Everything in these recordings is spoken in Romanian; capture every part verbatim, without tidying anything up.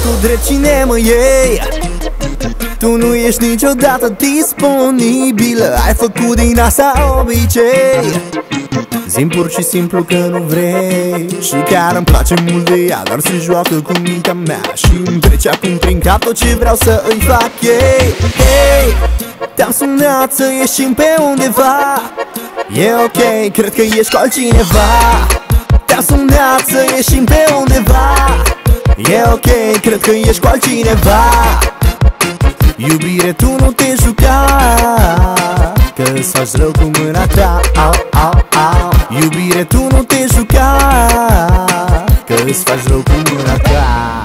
tu drept cine mă iei. Tu nu ești niciodată disponibilă, ai făcut din asta obicei. Zi-mi pur și simplu că nu vrei și chiar îmi place mult de ea, dar se joacă cu mintea mea și îmi trece acum prin cap tot ce vreau să îi fac ei. Hey, te-am sunat să ieșim pe undeva. E ok, cred că ești cu altcineva. Te-am sunat să ieșim pe undeva. E ok, cred că ești cu altcineva. Iubire, tu nu te juca, că-ți faci rău cu mâna ta. Au, au, au. Iubire, tu nu te juca, că-ți faci rău cu mâna ta.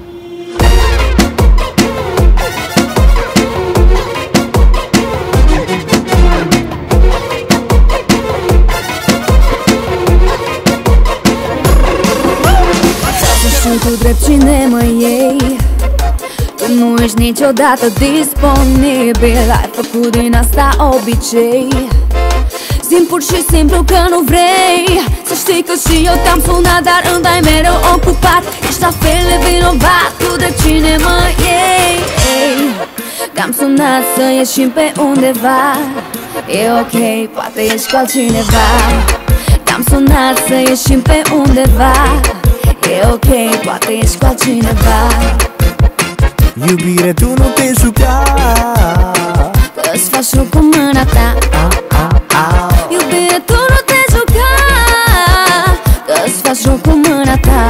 Și tu drept cine mă iei. Tu nu ești niciodată disponibil, ai făcut din asta obicei. Zi-mi pur și simplu că nu vrei. Să știi că și eu te-am sunat, dar îmi dai mereu ocupat. Ești la fel de vinovat, tu drept cine mă iei. Te-am sunat să ieșim pe undeva. E ok, poate ești cu altcineva. Te-am sunat să ieșim pe undeva. E ok, poate ești cu altcineva. Iubire, tu nu te juca, că-ți faci rău cu mâna ta. Iubire, tu nu te juca, că-ți faci rău cu mâna ta.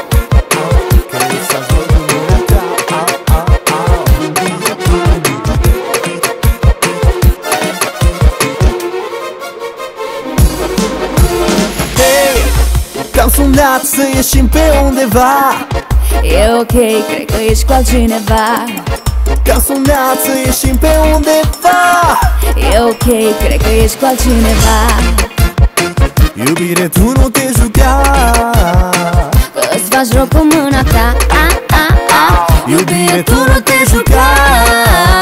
Hey, te-am sunat să ieșim pe undeva. E ok, cred că ești cu altcineva. Te-am sunat să ieșim pe undeva. E ok, cred că ești cu altcineva. Iubire, tu nu te juca, că-ți faci rău cu mâna ta. Iubire, tu nu te juca,